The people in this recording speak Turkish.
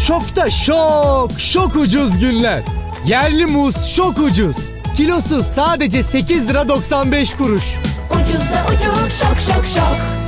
Şokta şok, şok ucuz günler. Yerli muz şok ucuz. Kilosu sadece 8 lira 95 kuruş. Ucuz da ucuz, şok şok şok.